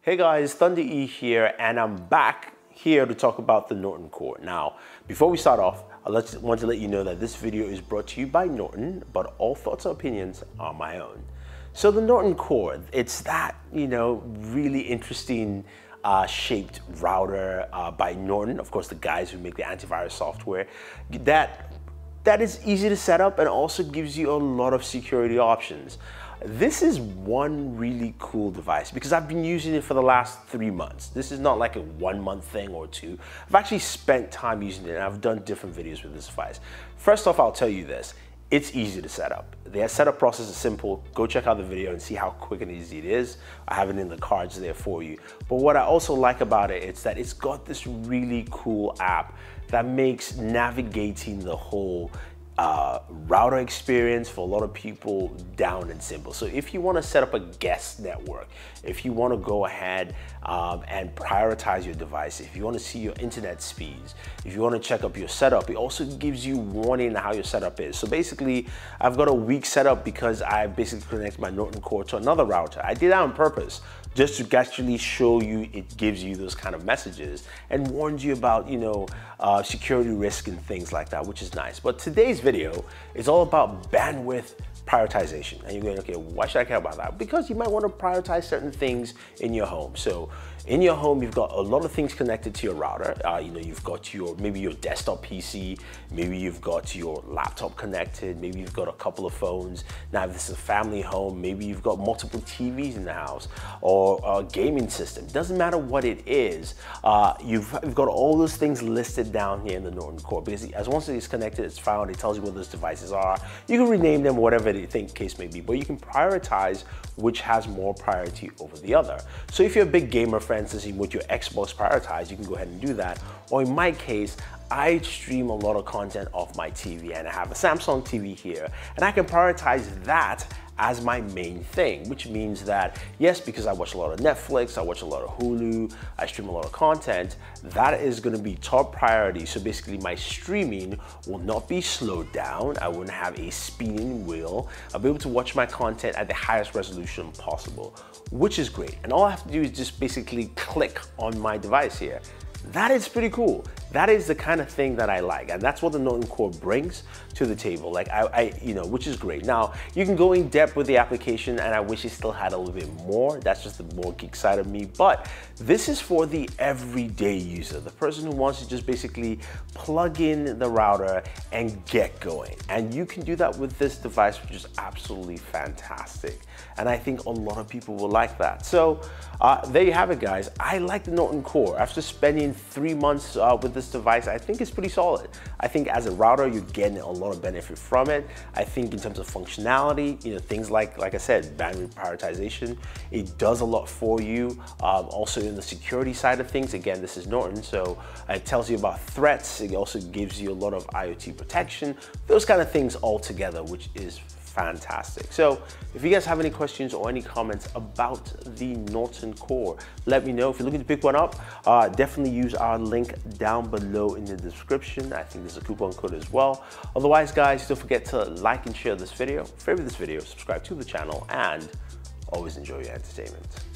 Hey guys, Thunder E here, and I'm back here to talk about the Norton Core. Now, before we start off, I want to let you know that this video is brought to you by Norton, but all thoughts and opinions are my own. So the Norton Core, it's that, really interesting shaped router by Norton, of course, the guys who make the antivirus software, that is easy to set up and also gives you a lot of security options. This is one really cool device because I've been using it for the last 3 months. This is not like a 1 month thing or two. I've actually spent time using it and I've done different videos with this device. First off, I'll tell you this. It's easy to set up. The setup process is simple. Go check out the video and see how quick and easy it is. I have it in the cards there for you. But what I also like about it is that it's got this really cool app that makes navigating the whole router experience for a lot of people down and simple. So if you want to set up a guest network, if you want to go ahead and prioritize your device, if you want to see your internet speeds, if you want to check up your setup, it also gives you warning how your setup is. So basically, I've got a weak setup because I basically connect my Norton Core to another router. I did that on purpose, just to actually show you it gives you those kind of messages and warns you about, security risk and things like that, which is nice. But today's video is all about bandwidth prioritization. And you're going, okay, why should I care about that? Because you might want to prioritize certain things in your home. So in your home, you've got a lot of things connected to your router. You've got maybe your desktop PC, maybe you've got your laptop connected, maybe you've got a couple of phones. Now, if this is a family home, maybe you've got multiple TVs in the house or a gaming system. Doesn't matter what it is. You've got all those things listed down here in the Norton Core because as once it's connected, it's found, it tells you where those devices are. You can rename them, whatever you think case may be, but you can prioritize which has more priority over the other. So if you're a big gamer, for instance, with your Xbox prioritized, you can go ahead and do that. Or in my case, I stream a lot of content off my TV and I have a Samsung TV here and I can prioritize that as my main thing, which means that, yes, because I watch a lot of Netflix, I watch a lot of Hulu, I stream a lot of content, that is gonna be top priority. So basically my streaming will not be slowed down. I wouldn't have a spinning wheel. I'll be able to watch my content at the highest resolution possible, which is great. And all I have to do is just basically click on my device here. That is pretty cool. That is the kind of thing that I like, and that's what the Norton Core brings to the table. Like which is great. Now you can go in depth with the application, and I wish it still had a little bit more. That's just the more geek side of me. But this is for the everyday user, the person who wants to just basically plug in the router and get going. And you can do that with this device, which is absolutely fantastic. And I think a lot of people will like that. So there you have it, guys. I like the Norton Core. After spending 3 months with this device, I think it's pretty solid. I think as a router, you're getting a lot of benefit from it. I think in terms of functionality, things like I said, bandwidth prioritization, it does a lot for you. Also in the security side of things, again, this is Norton, so it tells you about threats. It also gives you a lot of IoT protection, those kind of things all together, which is fantastic. So if you guys have any questions or any comments about the Norton Core, let me know. If you're looking to pick one up, definitely use our link down below in the description. I think there's a coupon code as well. Otherwise, guys, don't forget to like and share this video, favorite this video, subscribe to the channel, and always enjoy your entertainment.